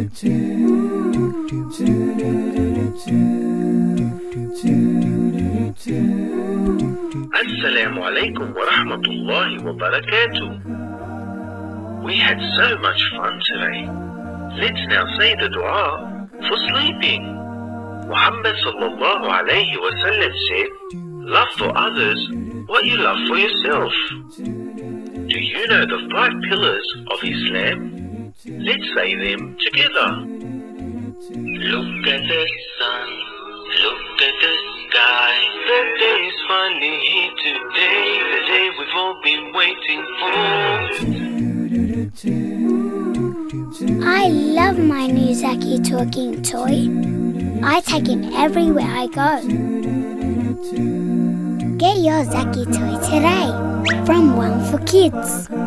Assalamu alaikum wa rahmatullahi wa barakatuh. We had so much fun today. Let's now say the dua for sleeping. Muhammad sallallahu alayhi wa sallam said, love for others what you love for yourself. Do you know the 5 pillars of Islam? Let's say them together. Look at the sun, look at the sky. The day is finally here today, the day we've all been waiting for. I love my new Zaky talking toy. I take him everywhere I go. Get your Zaky toy today from One4kids.